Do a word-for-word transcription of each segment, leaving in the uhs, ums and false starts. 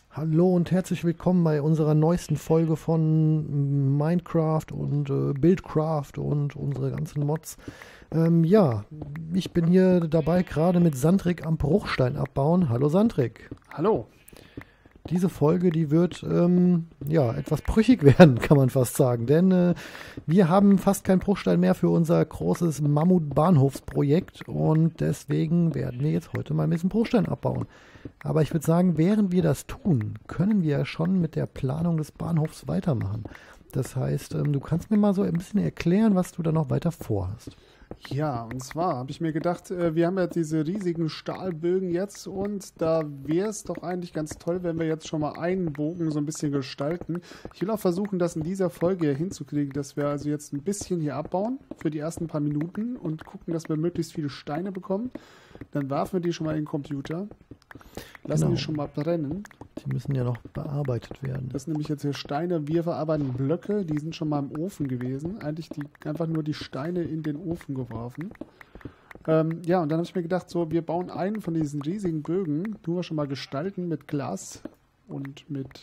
Hallo und herzlich willkommen bei unserer neuesten Folge von Minecraft und äh, Buildcraft und unsere ganzen Mods. Ähm, ja, ich bin hier dabei, gerade mit Sandrik am Bruchstein abbauen. Hallo Sandrik. Hallo. Diese Folge, die wird ähm, ja etwas brüchig werden, kann man fast sagen, denn äh, wir haben fast keinen Bruchstein mehr für unser großes Mammut-Bahnhofsprojekt und deswegen werden wir jetzt heute mal ein bisschen Bruchstein abbauen. Aber ich würde sagen, während wir das tun, können wir ja schon mit der Planung des Bahnhofs weitermachen. Das heißt, ähm, du kannst mir mal so ein bisschen erklären, was du da noch weiter vorhast. Ja, und zwar habe ich mir gedacht, äh, wir haben ja diese riesigen Stahlbögen jetzt und da wäre es doch eigentlich ganz toll, wenn wir jetzt schon mal einen Bogen so ein bisschen gestalten. Ich will auch versuchen, das in dieser Folge hier hinzukriegen, dass wir also jetzt ein bisschen hier abbauen für die ersten paar Minuten und gucken, dass wir möglichst viele Steine bekommen. Dann werfen wir die schon mal in den Computer, lassen Genau. die schon mal brennen. Die müssen ja noch bearbeitet werden. Das sind nämlich jetzt hier Steine. Wir verarbeiten Blöcke, die sind schon mal im Ofen gewesen. Eigentlich die, einfach nur die Steine in den Ofen geworfen. Ähm, ja, und dann habe ich mir gedacht, so, wir bauen einen von diesen riesigen Bögen, tun wir schon mal gestalten mit Glas und mit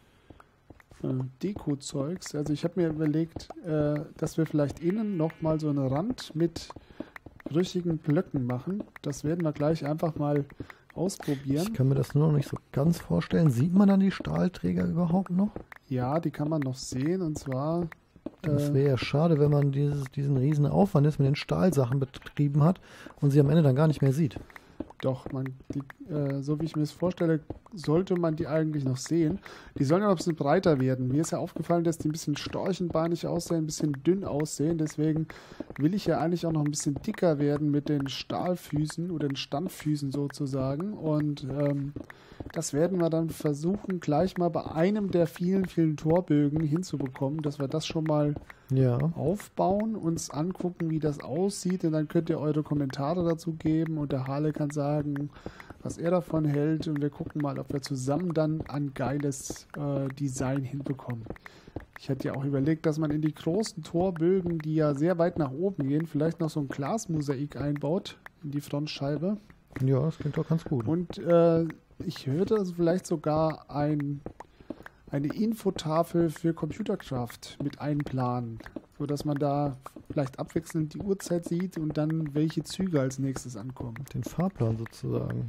äh, Deko-Zeugs. Also ich habe mir überlegt, äh, dass wir vielleicht innen nochmal so einen Rand mit brüchigen Blöcken machen. Das werden wir gleich einfach mal ausprobieren. Ich kann mir das nur noch nicht so ganz vorstellen. Sieht man dann die Stahlträger überhaupt noch? Ja, die kann man noch sehen und zwar... Das äh, wäre ja schade, wenn man dieses, diesen riesen Aufwand jetzt mit den Stahlsachen betrieben hat und sie am Ende dann gar nicht mehr sieht. Doch, man, die, äh, so wie ich mir das vorstelle, sollte man die eigentlich noch sehen. Die sollen ja noch ein bisschen breiter werden. Mir ist ja aufgefallen, dass die ein bisschen storchenbahnig aussehen, ein bisschen dünn aussehen. Deswegen will ich ja eigentlich auch noch ein bisschen dicker werden mit den Stahlfüßen oder den Standfüßen sozusagen. Und ähm, das werden wir dann versuchen, gleich mal bei einem der vielen, vielen Torbögen hinzubekommen, dass wir das schon mal Ja, aufbauen, uns angucken, wie das aussieht und dann könnt ihr eure Kommentare dazu geben und der Harle kann sagen, was er davon hält und wir gucken mal, ob wir zusammen dann ein geiles äh, Design hinbekommen. Ich hätte ja auch überlegt, dass man in die großen Torbögen, die ja sehr weit nach oben gehen, vielleicht noch so ein Glasmosaik einbaut in die Frontscheibe ja, das klingt doch ganz gut. und äh, ich würde also vielleicht sogar ein eine Infotafel für Computercraft mit einplanen, sodass man da vielleicht abwechselnd die Uhrzeit sieht und dann welche Züge als nächstes ankommen. Den Fahrplan sozusagen.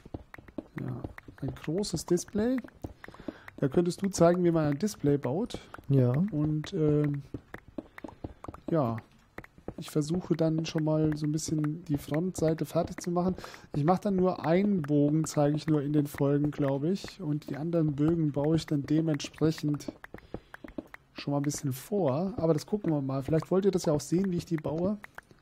Ja, ein großes Display. Da könntest du zeigen, wie man ein Display baut. Ja, Und ähm, ja, ich versuche dann schon mal so ein bisschen die Frontseite fertig zu machen. Ich mache dann nur einen Bogen, zeige ich nur in den Folgen, glaube ich. Und die anderen Bögen baue ich dann dementsprechend schon mal ein bisschen vor. Aber das gucken wir mal. Vielleicht wollt ihr das ja auch sehen, wie ich die baue.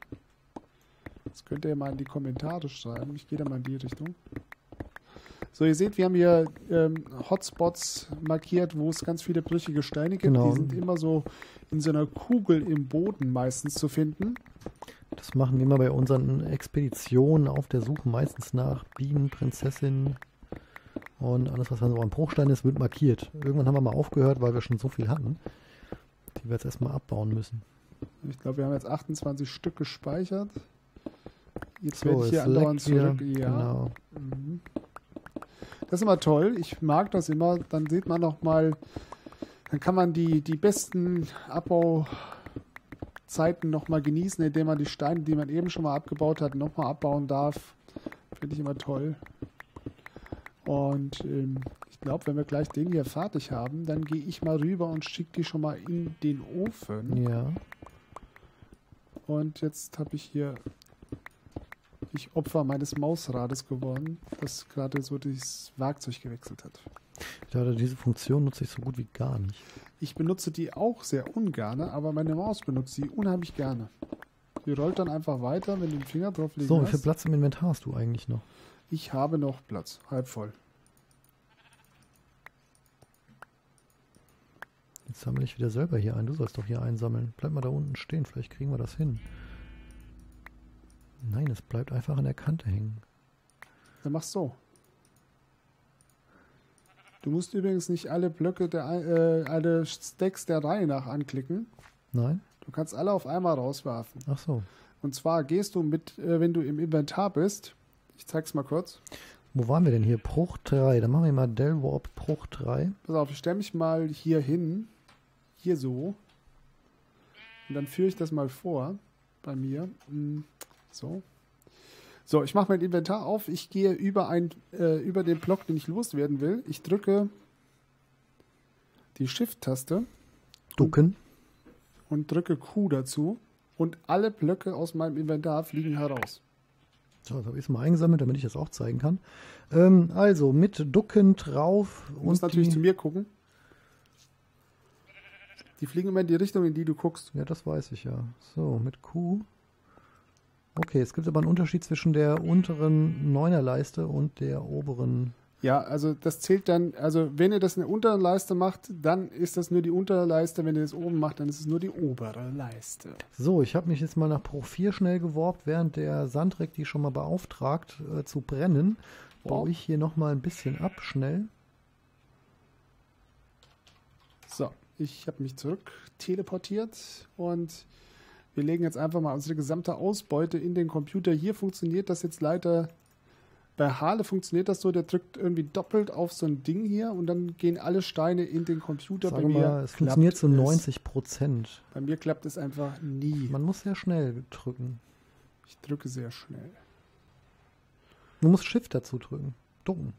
Das könnt ihr mal in die Kommentare schreiben. Ich gehe da mal in die Richtung. So, ihr seht, wir haben hier ähm, Hotspots markiert, wo es ganz viele brüchige Steine gibt. Genau. Die sind immer so in so einer Kugel im Boden meistens zu finden. das machen wir immer bei unseren Expeditionen auf der Suche meistens nach Bienen, Prinzessinnen und alles, was dann so am Bruchstein ist, wird markiert. Irgendwann haben wir mal aufgehört, weil wir schon so viel hatten, die wir jetzt erstmal abbauen müssen. Ich glaube, wir haben jetzt achtundzwanzig Stück gespeichert. Jetzt So, werde ich hier es andauernd leckt wieder. zurück. Ja. Genau. Mhm. Das ist immer toll. Ich mag das immer. Dann sieht man noch mal, dann kann man die, die besten Abbauzeiten noch mal genießen, indem man die Steine, die man eben schon mal abgebaut hat, noch mal abbauen darf. Finde ich immer toll. Und ähm, ich glaube, wenn wir gleich den hier fertig haben, dann gehe ich mal rüber und schicke die schon mal in den Ofen. Ja, Und jetzt habe ich hier ich Opfer meines Mausrades geworden, das gerade so das Werkzeug gewechselt hat. ja, diese Funktion nutze ich so gut wie gar nicht. Ich benutze die auch sehr ungern, aber meine Maus benutzt die unheimlich gerne. Die rollt dann einfach weiter, wenn du den Finger drauf legst. So, wie viel Platz im Inventar hast du eigentlich noch? Ich habe noch Platz, halb voll. Jetzt sammle ich wieder selber hier ein. Du sollst doch hier einsammeln. Bleib mal da unten stehen, vielleicht kriegen wir das hin. Nein, es bleibt einfach an der Kante hängen. Dann mach's so. Du musst übrigens nicht alle Blöcke, der, äh, alle Stacks der Reihe nach anklicken. Nein? Du kannst alle auf einmal rauswerfen. Ach so. Und zwar gehst du mit, äh, wenn du im Inventar bist, ich zeig's mal kurz. Wo waren wir denn hier? Bruch drei. Dann machen wir mal Delwarp Bruch drei. Pass auf, ich stelle mich mal hier hin. Hier so. Und dann führe ich das mal vor. Bei mir. So. So, ich mache mein Inventar auf. Ich gehe über, ein, äh, über den Block, den ich loswerden will. Ich drücke die Shift-Taste. Ducken. Und drücke Q dazu. Und alle Blöcke aus meinem Inventar fliegen heraus. So, das habe ich es mal eingesammelt, damit ich das auch zeigen kann. Ähm, also mit Ducken drauf. Du musst und natürlich die, zu mir gucken. Die fliegen immer in die Richtung, in die du guckst. Ja, das weiß ich ja. So, mit Q. Okay, es gibt aber einen Unterschied zwischen der unteren Neunerleiste und der oberen. Ja, also das zählt dann, also wenn ihr das in der unteren Leiste macht, dann ist das nur die untere Leiste. Wenn ihr das oben macht, dann ist es nur die obere Leiste. So, ich habe mich jetzt mal nach Bruch vier schnell geworbt, während der Sandreck die schon mal beauftragt äh, zu brennen. Baue ich hier nochmal ein bisschen ab, schnell. So, ich habe mich zurück teleportiert und wir legen jetzt einfach mal unsere gesamte Ausbeute in den Computer. Hier funktioniert das jetzt leider. Bei Harle funktioniert das so, der drückt irgendwie doppelt auf so ein Ding hier und dann gehen alle Steine in den Computer. Sag Bei mir mal, es funktioniert zu es. neunzig Prozent. Bei mir klappt es einfach nie. Man muss sehr schnell drücken. Ich drücke sehr schnell. Du musst Shift dazu drücken. Ducken.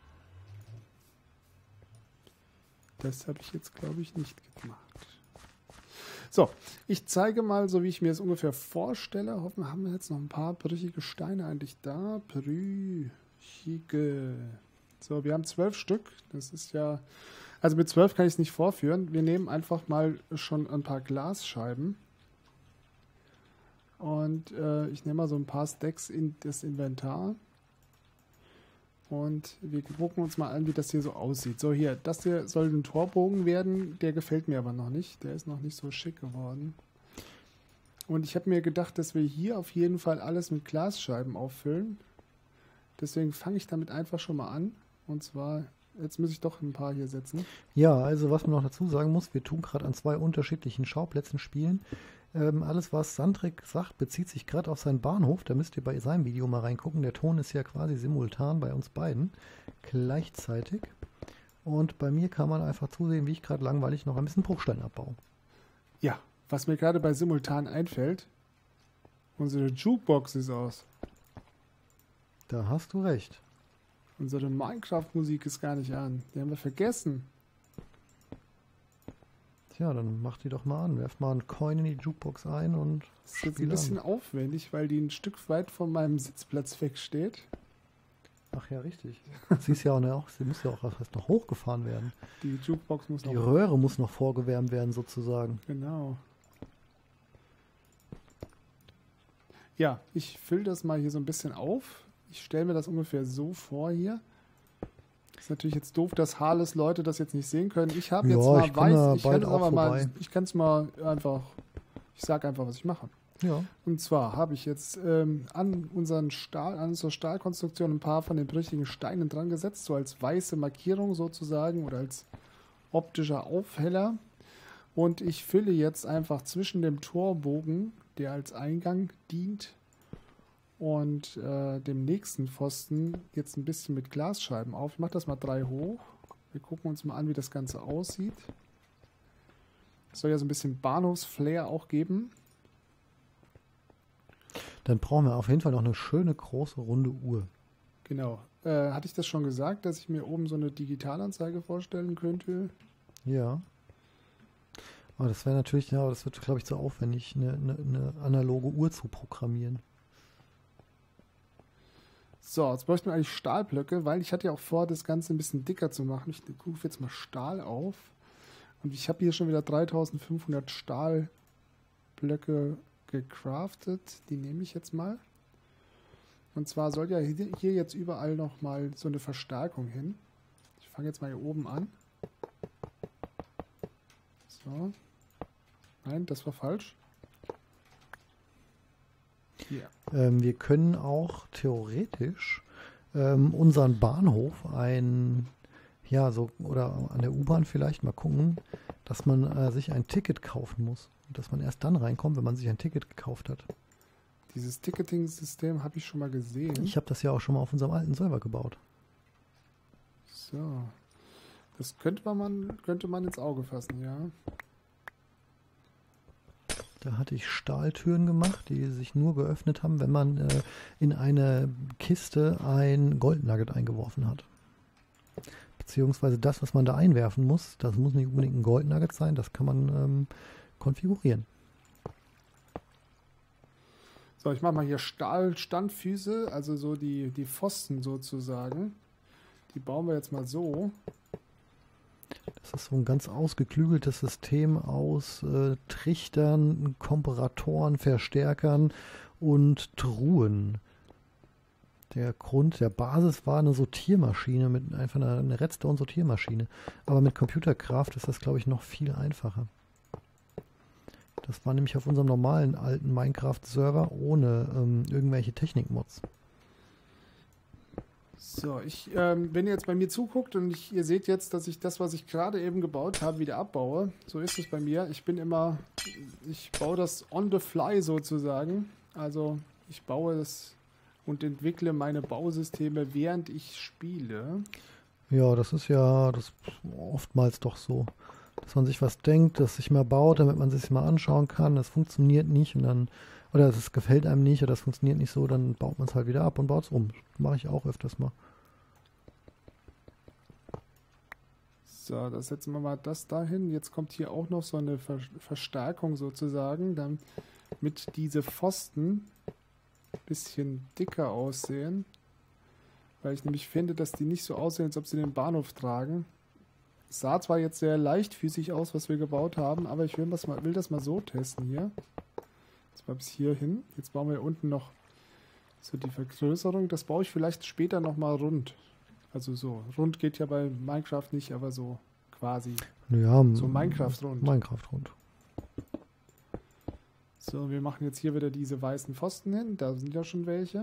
Das habe ich jetzt, glaube ich, nicht gemacht. So, ich zeige mal, so wie ich mir es ungefähr vorstelle. Hoffen, haben wir jetzt noch ein paar brüchige Steine eigentlich da. Brüchige. So, wir haben zwölf Stück. Das ist ja, also mit zwölf kann ich es nicht vorführen. Wir nehmen einfach mal schon ein paar Glasscheiben. Und äh, ich nehme mal so ein paar Stacks in das Inventar. Und wir gucken uns mal an, wie das hier so aussieht. So, hier, das hier soll ein Torbogen werden. Der gefällt mir aber noch nicht. Der ist noch nicht so schick geworden. Und ich habe mir gedacht, dass wir hier auf jeden Fall alles mit Glasscheiben auffüllen. Deswegen fange ich damit einfach schon mal an. Und zwar, jetzt muss ich doch ein paar hier setzen. Ja, also was man noch dazu sagen muss, wir tun gerade an zwei unterschiedlichen Schauplätzen spielen. Ähm, alles, was Sandreck sagt, bezieht sich gerade auf seinen Bahnhof. Da müsst ihr bei seinem Video mal reingucken. Der Ton ist ja quasi simultan bei uns beiden gleichzeitig. Und bei mir kann man einfach zusehen, wie ich gerade langweilig noch ein bisschen Bruchstein abbaue. Ja, was mir gerade bei simultan einfällt, unsere Jukebox ist aus. Da hast du recht. Unsere Minecraft-Musik ist gar nicht an. Die haben wir vergessen. Tja, dann mach die doch mal an. Werf mal einen Coin in die Jukebox ein und Das ist jetzt spiel ein bisschen an. aufwendig, weil die ein Stück weit von meinem Sitzplatz wegsteht. Ach ja, richtig. Sie ist ja auch, noch, sie muss ja auch was heißt, noch hochgefahren werden. Die Jukebox muss Die noch... Röhre muss noch vorgewärmt werden, sozusagen. Genau. Ja, ich fülle das mal hier so ein bisschen auf. Ich stelle mir das ungefähr so vor hier. Ist natürlich jetzt doof, dass Harles Leute das jetzt nicht sehen können. Ich habe Ja, jetzt mal ich komm da weiß, ich kann bald es auch aber mal, vorbei. ich kann es mal einfach, ich sage einfach, was ich mache. Ja. Und zwar habe ich jetzt ähm, an unseren Stahl, an unserer Stahlkonstruktion ein paar von den brüchigen Steinen dran gesetzt, so als weiße Markierung sozusagen oder als optischer Aufheller. Und ich fülle jetzt einfach zwischen dem Torbogen, der als Eingang dient, und äh, dem nächsten Pfosten jetzt ein bisschen mit Glasscheiben auf. Ich mache das mal drei hoch. Wir gucken uns mal an, wie das Ganze aussieht. Es soll ja so ein bisschen Bahnhofsflair auch geben. Dann brauchen wir auf jeden Fall noch eine schöne große runde Uhr. Genau. Äh, hatte ich das schon gesagt, dass ich mir oben so eine Digitalanzeige vorstellen könnte? Ja. Aber das wäre natürlich, ja, das wird, glaube ich, zu aufwendig, eine, eine, eine analoge Uhr zu programmieren. So, jetzt bräuchten wir eigentlich Stahlblöcke, weil ich hatte ja auch vor, das Ganze ein bisschen dicker zu machen. Ich rufe jetzt mal Stahl auf. Und ich habe hier schon wieder dreitausendfünfhundert Stahlblöcke gecraftet. Die nehme ich jetzt mal. Und zwar soll ja hier jetzt überall nochmal so eine Verstärkung hin. Ich fange jetzt mal hier oben an. So. Nein, das war falsch. Hier. Ähm, wir können auch theoretisch ähm, unseren Bahnhof ein, ja, so, oder an der U-Bahn vielleicht mal gucken, dass man äh, sich ein Ticket kaufen muss. Und dass man erst dann reinkommt, wenn man sich ein Ticket gekauft hat. Dieses Ticketing-System habe ich schon mal gesehen. Ich habe das ja auch schon mal auf unserem alten Server gebaut. So. Das könnte man, könnte man ins Auge fassen, ja. Da hatte ich Stahltüren gemacht, die sich nur geöffnet haben, wenn man äh, in eine Kiste ein Goldnugget eingeworfen hat. Beziehungsweise das, was man da einwerfen muss, das muss nicht unbedingt ein Goldnugget sein, das kann man ähm, konfigurieren. So, ich mache mal hier Stahlstandfüße, also so die, die Pfosten sozusagen. Die bauen wir jetzt mal so. Das ist so ein ganz ausgeklügeltes System aus äh, Trichtern, Komparatoren, Verstärkern und Truhen. Der Grund, der Basis war eine Sortiermaschine, mit einfach einer, eine Redstone-Sortiermaschine. Aber mit Computerkraft ist das, glaube ich, noch viel einfacher. Das war nämlich auf unserem normalen alten Minecraft-Server ohne ähm, irgendwelche Technikmods. So, ich, ähm, wenn ihr jetzt bei mir zuguckt und ich, ihr seht jetzt, dass ich das, was ich gerade eben gebaut habe, wieder abbaue. So ist es bei mir. Ich bin immer, ich baue das on the fly sozusagen. Also ich baue das und entwickle meine Bausysteme, während ich spiele. Ja, das ist ja das ist oftmals doch so, dass man sich was denkt, das sich mal baut, damit man sich mal anschauen kann. Das funktioniert nicht und dann, oder das gefällt einem nicht oder das funktioniert nicht so, dann baut man es halt wieder ab und baut es um. Das mache ich auch öfters mal. So, da setzen wir mal das dahin. Jetzt kommt hier auch noch so eine Ver Verstärkung sozusagen, damit diese Pfosten ein bisschen dicker aussehen. Weil ich nämlich finde, dass die nicht so aussehen, als ob sie den Bahnhof tragen. Es sah zwar jetzt sehr leichtfüßig aus, was wir gebaut haben, aber ich will das mal, will das mal so testen hier. Jetzt mal bis hier hin. Jetzt bauen wir unten noch so die Vergrößerung. Das baue ich vielleicht später nochmal rund. Also so. Rund geht ja bei Minecraft nicht, aber so quasi. Ja, so Minecraft rund. Minecraft rund. So, wir machen jetzt hier wieder diese weißen Pfosten hin. Da sind ja schon welche.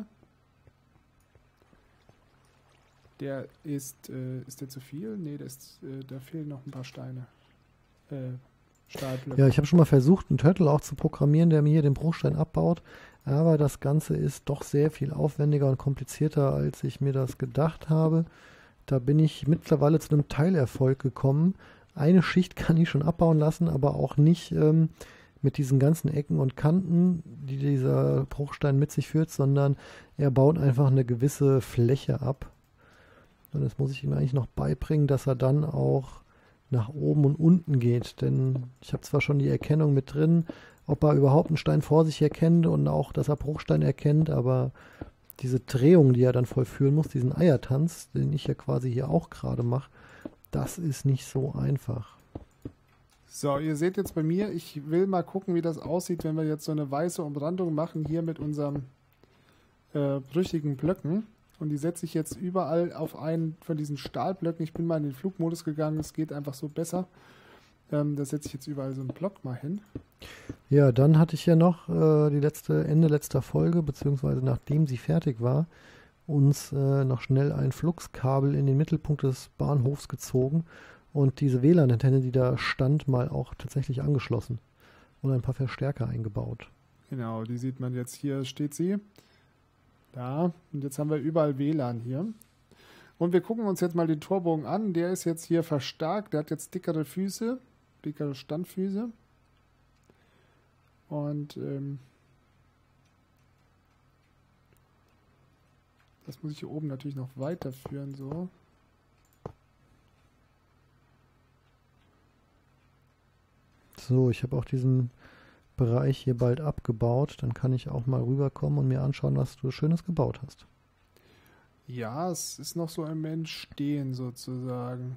Der ist, äh, ist der zu viel? Nee, der ist, äh, da fehlen noch ein paar Steine. Äh, Stahlblöcke. Ja, ich habe schon mal versucht, einen Turtle auch zu programmieren, der mir hier den Bruchstein abbaut. Aber das Ganze ist doch sehr viel aufwendiger und komplizierter, als ich mir das gedacht habe. Da bin ich mittlerweile zu einem Teilerfolg gekommen. Eine Schicht kann ich schon abbauen lassen, aber auch nicht ähm, mit diesen ganzen Ecken und Kanten, die dieser Bruchstein mit sich führt, sondern er baut einfach eine gewisse Fläche ab. Und das muss ich ihm eigentlich noch beibringen, dass er dann auch nach oben und unten geht. Denn ich habe zwar schon die Erkennung mit drin, ob er überhaupt einen Stein vor sich erkennt und auch, dass er Bruchstein erkennt, aber diese Drehung, die er dann vollführen muss, diesen Eiertanz, den ich ja quasi hier auch gerade mache, das ist nicht so einfach. So, ihr seht jetzt bei mir, ich will mal gucken, wie das aussieht, wenn wir jetzt so eine weiße Umrandung machen, hier mit unserem äh, brüchigen Blöcken. Und die setze ich jetzt überall auf einen von diesen Stahlblöcken. Ich bin mal in den Flugmodus gegangen, es geht einfach so besser. Ähm, da setze ich jetzt überall so einen Block mal hin. Ja, dann hatte ich ja noch äh, die letzte, Ende letzter Folge, beziehungsweise nachdem sie fertig war, uns äh, noch schnell ein Fluxkabel in den Mittelpunkt des Bahnhofs gezogen und diese W L A N-Antenne, die da stand, mal auch tatsächlich angeschlossen und ein paar Verstärker eingebaut. Genau, die sieht man jetzt. Hier steht sie. Da, und jetzt haben wir überall W L A N hier. Und wir gucken uns jetzt mal den Torbogen an. Der ist jetzt hier verstärkt. Der hat jetzt dickere Füße, dickere Standfüße. Und ähm, das muss ich hier oben natürlich noch weiterführen. So. So, ich habe auch diesen Bereich hier bald abgebaut. Dann kann ich auch mal rüberkommen und mir anschauen, was du Schönes gebaut hast. Ja, es ist noch so im Entstehen sozusagen.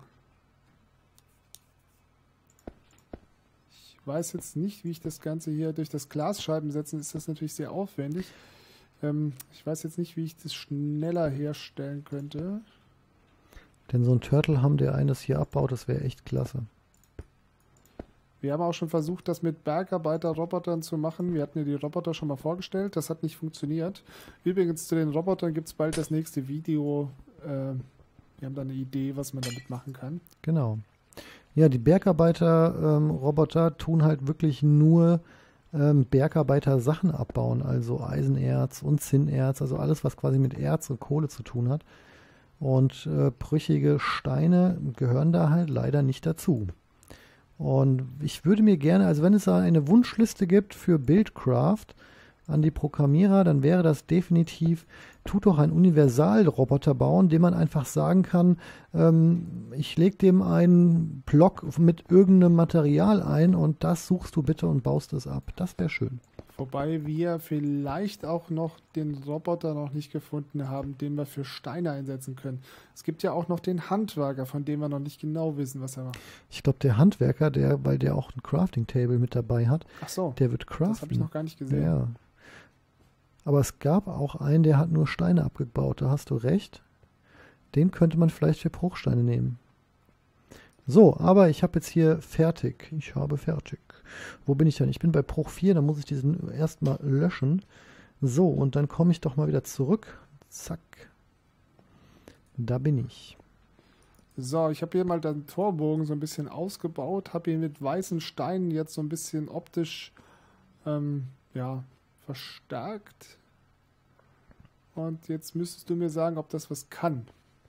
Ich weiß jetzt nicht, wie ich das Ganze hier durch das Glasscheiben setzen, ist das natürlich sehr aufwendig. Ähm, ich weiß jetzt nicht, wie ich das schneller herstellen könnte. Denn so ein Turtle haben, der eines hier abbaut, das wäre echt klasse. Wir haben auch schon versucht, das mit Bergarbeiter-Robotern zu machen. Wir hatten ja die Roboter schon mal vorgestellt. Das hat nicht funktioniert. Übrigens, zu den Robotern gibt es bald das nächste Video. Äh, wir haben da eine Idee, was man damit machen kann. Genau. Ja, die Bergarbeiter-Roboter ähm, tun halt wirklich nur ähm, Bergarbeiter Sachen abbauen, also Eisenerz und Zinnerz, also alles, was quasi mit Erz und Kohle zu tun hat. Und äh, brüchige Steine gehören da halt leider nicht dazu. Und ich würde mir gerne, also wenn es da eine Wunschliste gibt für Buildcraft an die Programmierer, dann wäre das definitiv, tut doch einen Universalroboter bauen, dem man einfach sagen kann, ähm, ich lege dem einen Block mit irgendeinem Material ein und das suchst du bitte und baust es ab. Das wäre schön. Wobei wir vielleicht auch noch den Roboter noch nicht gefunden haben, den wir für Steine einsetzen können. Es gibt ja auch noch den Handwerker, von dem wir noch nicht genau wissen, was er macht. Ich glaube, der Handwerker, der, weil der auch ein Crafting-Table mit dabei hat, Ach so, der wird craften. das habe ich noch gar nicht gesehen. Ja. Aber es gab auch einen, der hat nur Steine abgebaut. Da hast du recht. Den könnte man vielleicht für Bruchsteine nehmen. So, aber ich habe jetzt hier fertig. Ich habe fertig. Wo bin ich denn? Ich bin bei Bruch vier, dann muss ich diesen erstmal löschen. So, und dann komme ich doch mal wieder zurück. Zack. Da bin ich. So, ich habe hier mal den Torbogen so ein bisschen ausgebaut, habe ihn mit weißen Steinen jetzt so ein bisschen optisch ähm, ja, verstärkt. Und jetzt müsstest du mir sagen, ob das was kann.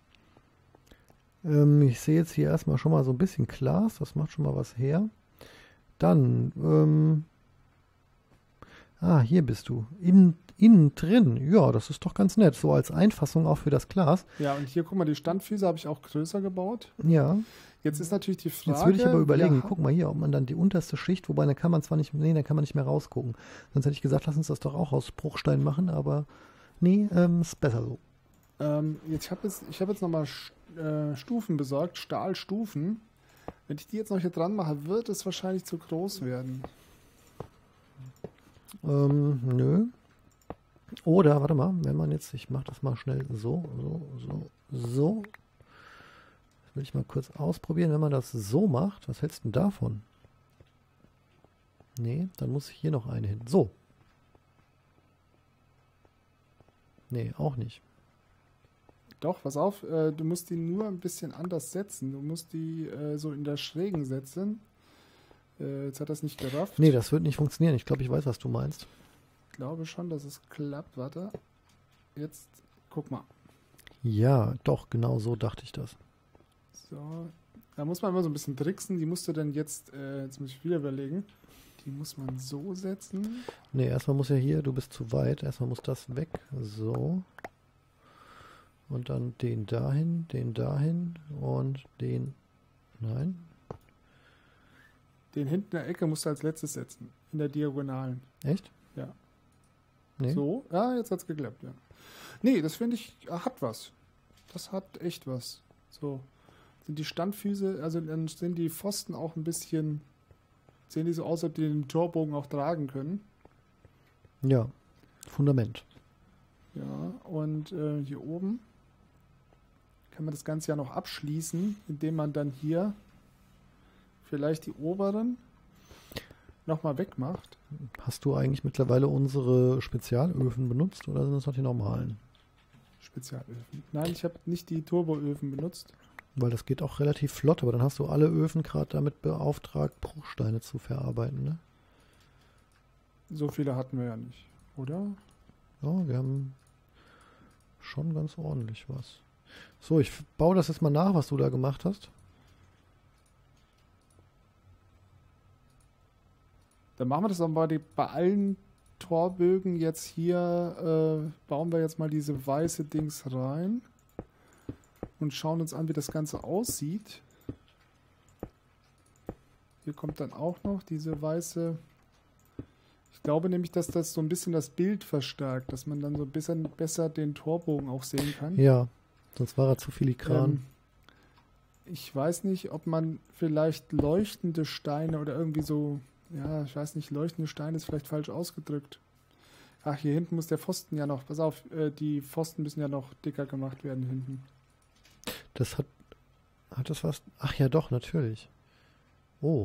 Ähm, ich sehe jetzt hier erstmal schon mal so ein bisschen Glas. Das macht schon mal was her. Dann, ähm, ah, hier bist du. Innen, innen drin. Ja, das ist doch ganz nett. So als Einfassung auch für das Glas. Ja, und hier, guck mal, die Standfüße habe ich auch größer gebaut. Ja. Jetzt ist natürlich die Frage... Jetzt würde ich aber überlegen, ja, guck mal hier, ob man dann die unterste Schicht, wobei dann kann man zwar nicht, nee, dann kann man nicht mehr rausgucken. Sonst hätte ich gesagt, lass uns das doch auch aus Bruchstein machen, aber nee, ähm, ist besser so. Ähm, jetzt, ich habe jetzt, ich hab jetzt nochmal äh, Stufen besorgt, Stahlstufen. Wenn ich die jetzt noch hier dran mache, wird es wahrscheinlich zu groß werden. Ähm, nö. Oder, warte mal, wenn man jetzt, ich mache das mal schnell so, so, so, so. Das will ich mal kurz ausprobieren. Wenn man das so macht, was hältst du denn davon? Nee, dann muss hier noch eine hin. So. Nee, auch nicht. Doch, pass auf, äh, du musst die nur ein bisschen anders setzen. Du musst die äh, so in der Schrägen setzen. Äh, jetzt hat das nicht gerafft. Nee, das wird nicht funktionieren. Ich glaube, ich weiß, was du meinst. Ich glaube schon, dass es klappt. Warte. Jetzt, guck mal. Ja, doch, genau so dachte ich das. So. Da muss man immer so ein bisschen tricksen. Die musst du dann jetzt, äh, jetzt muss ich wieder überlegen. Die muss man so setzen. Nee, erstmal muss ja hier, du bist zu weit. Erstmal muss das weg. So. Und dann den dahin, den dahin und den... Nein. Den hinten in der Ecke musst du als letztes setzen. In der Diagonalen. Echt? Ja. Nee. So? Ja, jetzt hat's geklappt, ja. Nee, das finde ich, hat was. Das hat echt was. So. Sind die Standfüße, also dann sind die Pfosten auch ein bisschen, sehen die so aus, als ob die den Torbogen auch tragen können. Ja. Fundament. Ja, und äh, hier oben kann man das Ganze ja noch abschließen, indem man dann hier vielleicht die oberen nochmal wegmacht. Hast du eigentlich mittlerweile unsere Spezialöfen benutzt oder sind das noch die normalen? Spezialöfen. Nein, ich habe nicht die Turboöfen benutzt. Weil das geht auch relativ flott, aber dann hast du alle Öfen gerade damit beauftragt, Bruchsteine zu verarbeiten, ne? So viele hatten wir ja nicht, oder? Ja, wir haben schon ganz ordentlich was. So, ich baue das jetzt mal nach, was du da gemacht hast. Dann machen wir das aber bei, bei allen Torbögen jetzt hier, äh, bauen wir jetzt mal diese weiße Dings rein und schauen uns an, wie das Ganze aussieht. Hier kommt dann auch noch diese weiße... Ich glaube nämlich, dass das so ein bisschen das Bild verstärkt, dass man dann so ein bisschen besser den Torbogen auch sehen kann. Ja, sonst war er zu filigran. Ähm, ich weiß nicht, ob man vielleicht leuchtende Steine oder irgendwie so, ja, ich weiß nicht, leuchtende Steine ist vielleicht falsch ausgedrückt. Ach, hier hinten muss der Pfosten ja noch, pass auf, äh, die Pfosten müssen ja noch dicker gemacht werden hinten. Das hat, hat das was? Ach ja, doch, natürlich. Oh.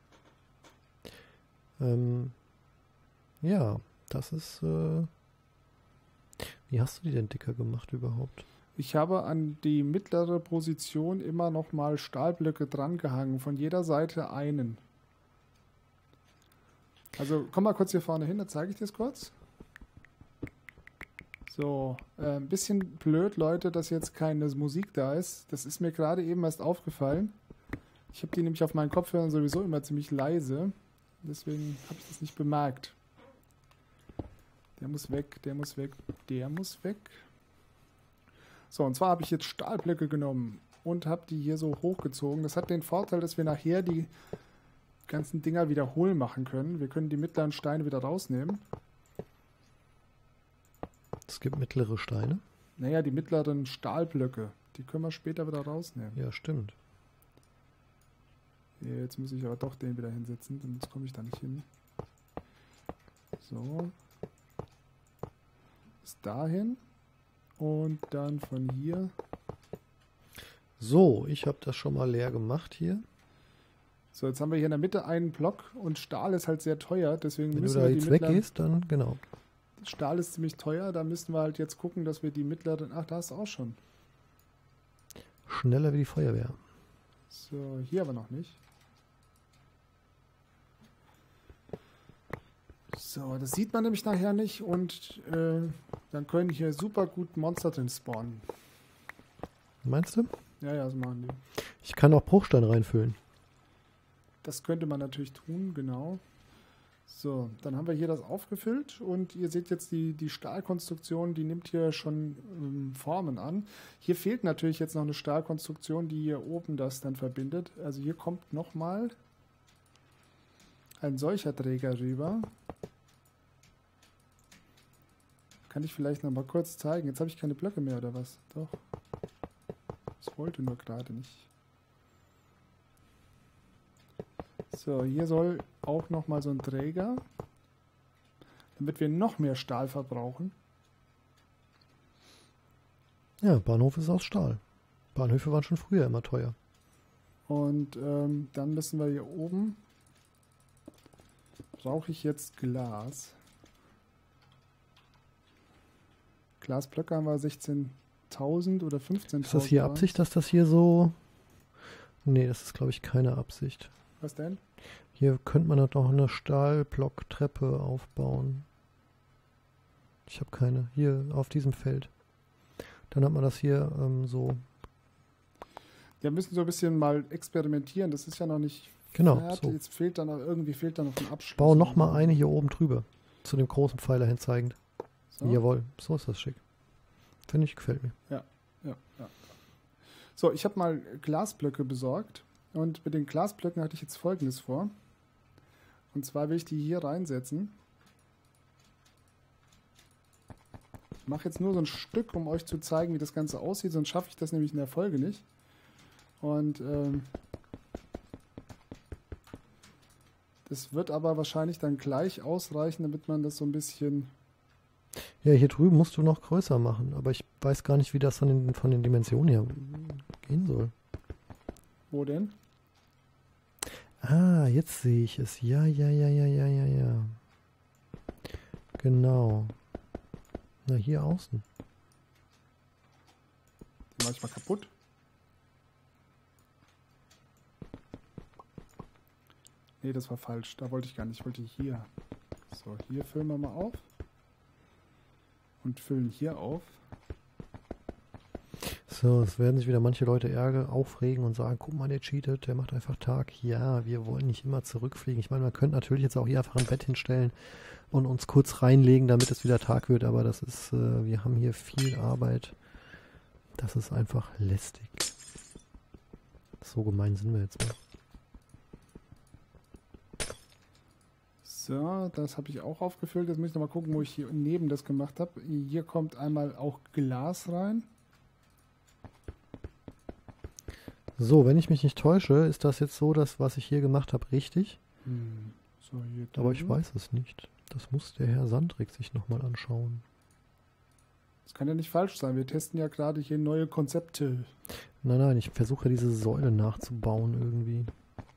Ähm, ja, das ist, äh, wie hast du die denn dicker gemacht überhaupt? Ich habe an die mittlere Position immer noch mal Stahlblöcke dran gehangen, von jeder Seite einen. Also komm mal kurz hier vorne hin, dann zeige ich dir es kurz. So, äh, ein bisschen blöd, Leute, dass jetzt keine Musik da ist. Das ist mir gerade eben erst aufgefallen. Ich habe die nämlich auf meinen Kopfhörern sowieso immer ziemlich leise. Deswegen habe ich das nicht bemerkt. Der muss weg, der muss weg, der muss weg. So, und zwar habe ich jetzt Stahlblöcke genommen und habe die hier so hochgezogen. Das hat den Vorteil, dass wir nachher die ganzen Dinger wieder hohl machen können. Wir können die mittleren Steine wieder rausnehmen. Es gibt mittlere Steine. Naja, die mittleren Stahlblöcke, die können wir später wieder rausnehmen. Ja, stimmt. Jetzt muss ich aber doch den wieder hinsetzen, sonst komme ich da nicht hin. So. Bis dahin. Und dann von hier. So, ich habe das schon mal leer gemacht hier. So, jetzt haben wir hier in der Mitte einen Block und Stahl ist halt sehr teuer, deswegen Wenn du müssen da wir die jetzt mittleren... weggehst, dann genau. Stahl ist ziemlich teuer, da müssen wir halt jetzt gucken, dass wir die mittleren... Ach, da hast du auch schon. Schneller wie die Feuerwehr. So, hier aber noch nicht. So, das sieht man nämlich nachher nicht und äh, dann können hier super gut Monster drin spawnen. Meinst du? Ja, ja, so machen die. Ich kann auch Bruchstein reinfüllen. Das könnte man natürlich tun, genau. So, dann haben wir hier das aufgefüllt und ihr seht jetzt die, die Stahlkonstruktion, die nimmt hier schon ähm, Formen an. Hier fehlt natürlich jetzt noch eine Stahlkonstruktion, die hier oben das dann verbindet. Also hier kommt nochmal ein solcher Träger rüber. Kann ich vielleicht noch mal kurz zeigen. Jetzt habe ich keine Blöcke mehr, oder was? Doch. Das wollte nur gerade nicht. So, hier soll auch noch mal so ein Träger, damit wir noch mehr Stahl verbrauchen. Ja, Bahnhof ist aus Stahl. Bahnhöfe waren schon früher immer teuer. Und ähm, dann müssen wir hier oben, brauche ich jetzt Glas. Glasblöcke haben wir sechzehntausend oder fünfzehntausend. Ist das hier Absicht, dass das hier so... Nee, das ist glaube ich keine Absicht. Was denn? Hier könnte man doch eine Stahlblocktreppe aufbauen. Ich habe keine. Hier auf diesem Feld. Dann hat man das hier ähm, so. Wir müssen so ein bisschen mal experimentieren. Das ist ja noch nicht genau, fertig. so. Jetzt fehlt dann noch, irgendwie fehlt da noch ein Abschluss. Bau noch mal eine hier oben drüber. Zu dem großen Pfeiler hin zeigend. So. Jawohl, so ist das schick. Finde ich, gefällt mir. Ja, ja, ja. So, ich habe mal Glasblöcke besorgt. Und mit den Glasblöcken hatte ich jetzt Folgendes vor. Und zwar will ich die hier reinsetzen. Ich mache jetzt nur so ein Stück, um euch zu zeigen, wie das Ganze aussieht. Sonst schaffe ich das nämlich in der Folge nicht. Und ähm, das wird aber wahrscheinlich dann gleich ausreichen, damit man das so ein bisschen... Ja, hier drüben musst du noch größer machen. Aber ich weiß gar nicht, wie das von den, von den Dimensionen her gehen soll. Wo denn? Ah, jetzt sehe ich es. Ja, ja, ja, ja, ja, ja, ja. Genau. Na, hier außen. Die mache ich mal kaputt. Nee, das war falsch. Da wollte ich gar nicht. Ich wollte hier. So, hier füllen wir mal auf. Und füllen hier auf. So, es werden sich wieder manche Leute ärgern, aufregen und sagen, guck mal, der cheatet, der macht einfach Tag. Ja, wir wollen nicht immer zurückfliegen. Ich meine, man könnte natürlich jetzt auch hier einfach ein Bett hinstellen und uns kurz reinlegen, damit es wieder Tag wird, aber das ist, äh, wir haben hier viel Arbeit. Das ist einfach lästig. So gemein sind wir jetzt nicht. So, das habe ich auch aufgefüllt. Jetzt muss ich noch mal gucken, wo ich hier neben das gemacht habe. Hier kommt einmal auch Glas rein. So, wenn ich mich nicht täusche, ist das jetzt so, dass was ich hier gemacht habe, richtig? Hm. So, hier Aber ich weiß es nicht. Das muss der Herr Sandrick sich nochmal anschauen. Das kann ja nicht falsch sein. Wir testen ja gerade hier neue Konzepte. Nein, nein, ich versuche diese Säule nachzubauen irgendwie.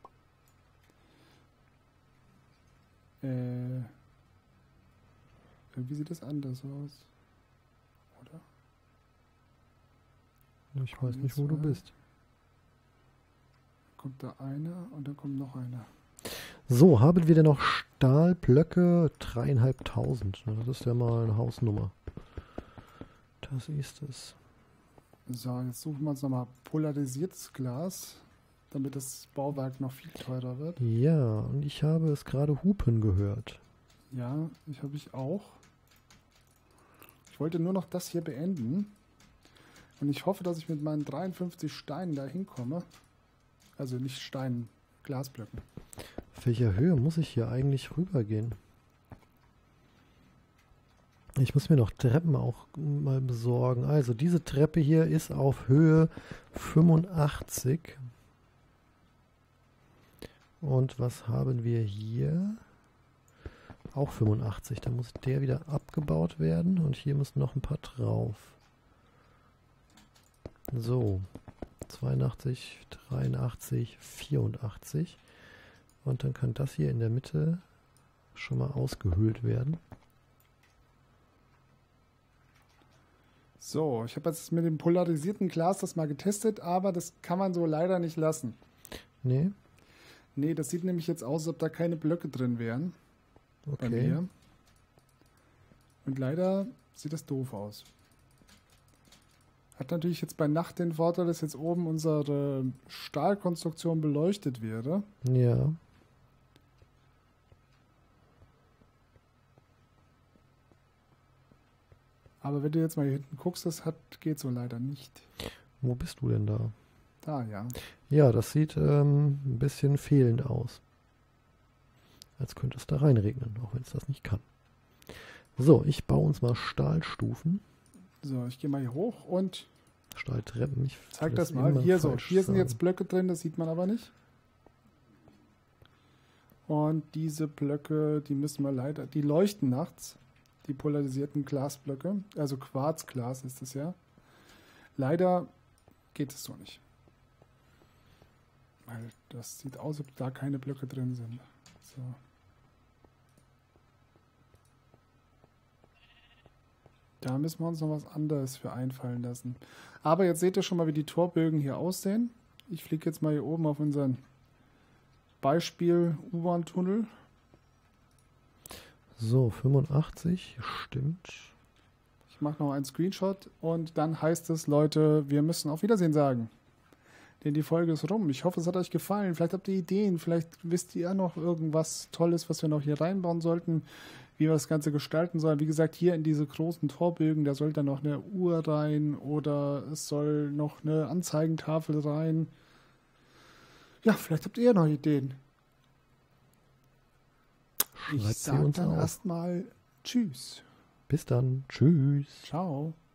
Äh, wie sieht das anders aus? Oder? Ich weiß nicht, wo du bist. Kommt da einer und dann kommt noch einer. So, haben wir denn noch Stahlblöcke? Dreieinhalbtausend. Das ist ja mal eine Hausnummer. Das ist es. So, jetzt suchen wir uns nochmal polarisiertes Glas, damit das Bauwerk noch viel teurer wird. Ja, und ich habe es gerade hupen gehört. Ja, ich habe ich auch. Ich wollte nur noch das hier beenden. Und ich hoffe, dass ich mit meinen dreiundfünfzig Steinen da hinkomme. Also nicht Steinen, Glasblöcken. Auf welcher Höhe muss ich hier eigentlich rübergehen? Ich muss mir noch Treppen auch mal besorgen. Also diese Treppe hier ist auf Höhe fünfundachtzig. Und was haben wir hier? Auch fünfundachtzig. Da muss der wieder abgebaut werden. Und hier müssen noch ein paar drauf. So. zweiundachtzig, dreiundachtzig, vierundachtzig. Und dann kann das hier in der Mitte schon mal ausgehöhlt werden. So, ich habe jetzt mit dem polarisierten Glas das mal getestet, aber das kann man so leider nicht lassen. Nee? Nee, das sieht nämlich jetzt aus, als ob da keine Blöcke drin wären. Bei Okay. mir. Und leider sieht das doof aus. Hat natürlich jetzt bei Nacht den Vorteil, dass jetzt oben unsere Stahlkonstruktion beleuchtet wäre. Ja. Aber wenn du jetzt mal hier hinten guckst, das hat, geht so leider nicht. Wo bist du denn da? Da, ja. Ja, das sieht ähm, ein bisschen fehlend aus. Als könnte es da reinregnen, auch wenn es das nicht kann. So, ich baue uns mal Stahlstufen. So, ich gehe mal hier hoch und Stahltreppen. Ich zeig will das mal. immer Hier so, falsch hier sind sagen. jetzt Blöcke drin, das sieht man aber nicht. Und diese Blöcke, die müssen wir leider, die leuchten nachts. Die polarisierten Glasblöcke, also Quarzglas ist es ja. Leider geht es so nicht. Weil das sieht aus, als ob da keine Blöcke drin sind. So. Da müssen wir uns noch was anderes für einfallen lassen. Aber jetzt seht ihr schon mal, wie die Torbögen hier aussehen. Ich fliege jetzt mal hier oben auf unseren Beispiel-U-Bahn-Tunnel. So, fünfundachtzig, stimmt. Ich mache noch einen Screenshot und dann heißt es, Leute, wir müssen auf Wiedersehen sagen. Denn die Folge ist rum. Ich hoffe, es hat euch gefallen. Vielleicht habt ihr Ideen, vielleicht wisst ihr noch irgendwas Tolles, was wir noch hier reinbauen sollten, wie wir das Ganze gestalten sollen. Wie gesagt, hier in diese großen Torbögen, da soll dann noch eine Uhr rein oder es soll noch eine Anzeigentafel rein. Ja, vielleicht habt ihr noch Ideen. Ich Schreibt sie sage uns dann auf. erstmal Tschüss. Bis dann. Tschüss. Ciao.